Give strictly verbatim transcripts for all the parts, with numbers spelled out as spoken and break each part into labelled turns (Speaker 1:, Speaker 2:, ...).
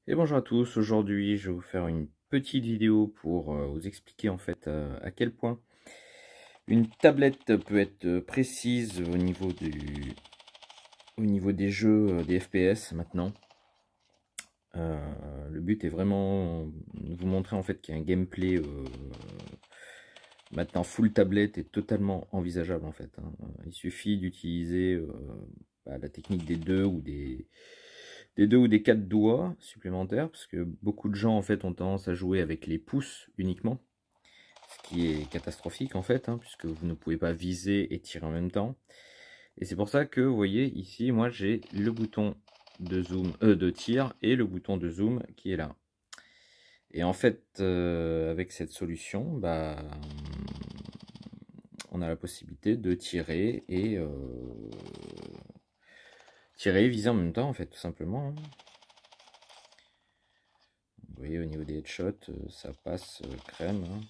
Speaker 1: Et bonjour à tous, aujourd'hui je vais vous faire une petite vidéo pour euh, vous expliquer en fait euh, à quel point une tablette peut être euh, précise au niveau du au niveau des jeux, euh, des F P S maintenant. Euh, le but est vraiment de vous montrer en fait qu'il y a un gameplay euh, maintenant full tablette est totalement envisageable en fait, hein. Il suffit d'utiliser euh, bah, la technique des deux ou des des deux ou des quatre doigts supplémentaires, parce que beaucoup de gens en fait ont tendance à jouer avec les pouces uniquement, ce qui est catastrophique en fait, hein, puisque vous ne pouvez pas viser et tirer en même temps. Et c'est pour ça que vous voyez ici, moi j'ai le bouton de zoom, euh, de tir et le bouton de zoom qui est là. Et en fait, euh, avec cette solution, bah, on a la possibilité de tirer et euh, tirer et viser en même temps en fait, tout simplement, hein. Vous voyez, au niveau des headshots, euh, ça passe euh, crème, hein.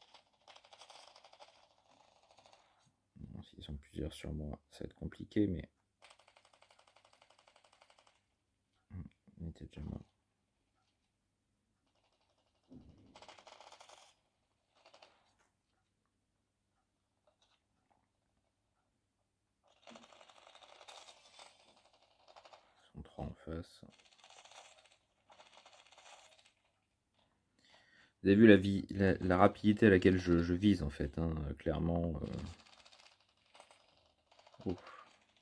Speaker 1: Bon, s'ils sont plusieurs sur moi, ça va être compliqué, mais on était déjà mort. Ils sont trois en face. Vous avez vu la, vie, la, la rapidité à laquelle je, je vise en fait, hein, clairement. Euh... Ouf.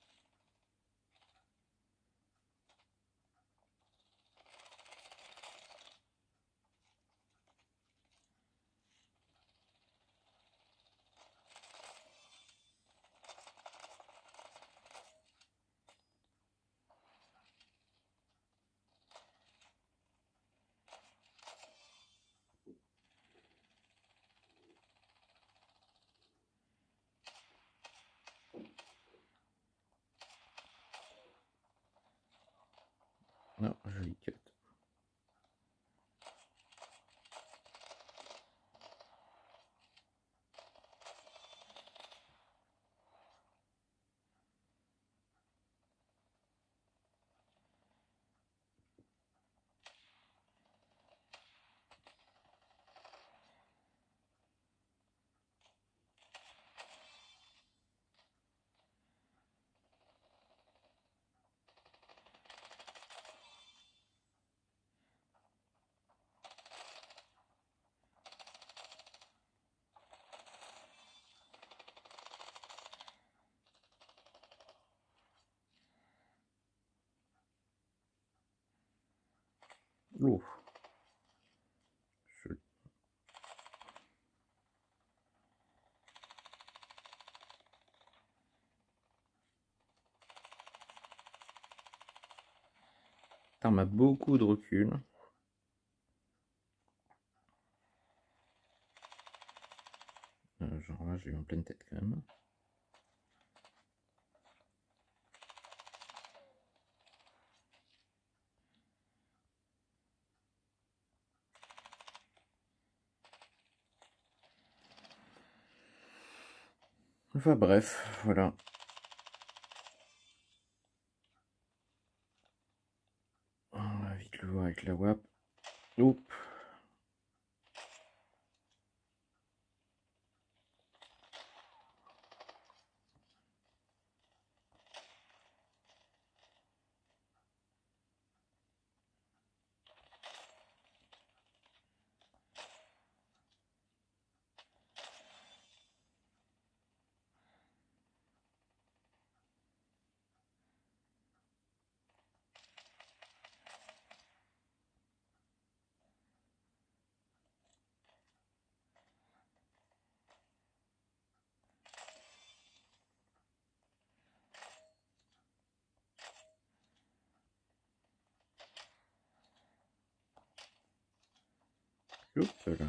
Speaker 1: Non, joli cut. Ouf. Je... L'arme a beaucoup de recul. Euh, genre là, j'ai eu en pleine tête quand même. Enfin bref, voilà. On va vite le voir avec la W A P. Oups. Oups là.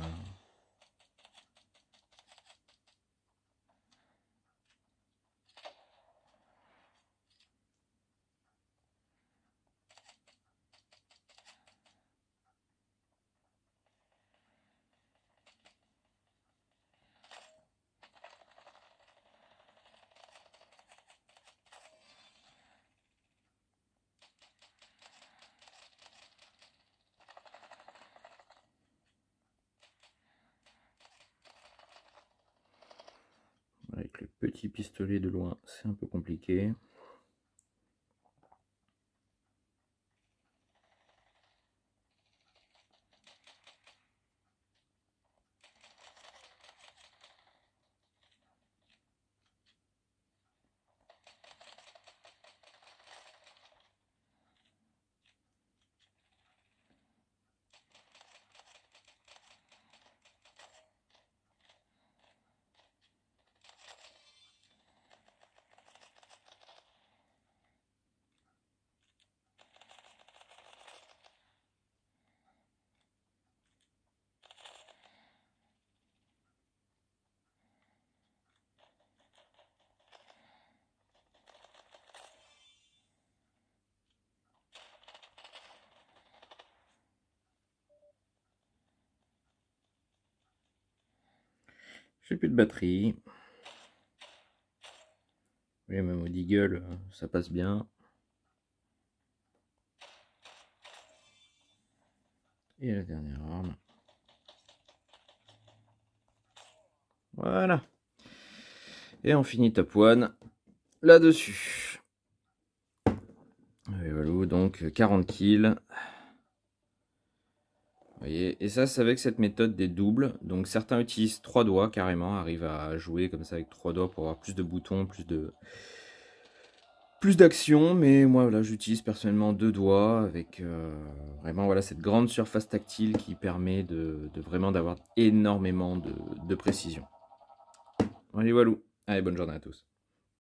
Speaker 1: avec le petit pistolet de loin, c'est un peu compliqué. J'ai plus de batterie. Oui, même au Deagle, ça passe bien. Et la dernière arme. Voilà. Et on finit top one là-dessus. Et voilà, donc quarante kills. Vous voyez, et ça c'est avec cette méthode des doubles. Donc certains utilisent trois doigts carrément, arrivent à jouer comme ça avec trois doigts pour avoir plus de boutons, plus de plus d'action. Mais moi voilà, j'utilise personnellement deux doigts avec euh, vraiment voilà cette grande surface tactile qui permet de, de vraiment d'avoir énormément de, de précision. Allez voilà. Allez, bonne journée à tous.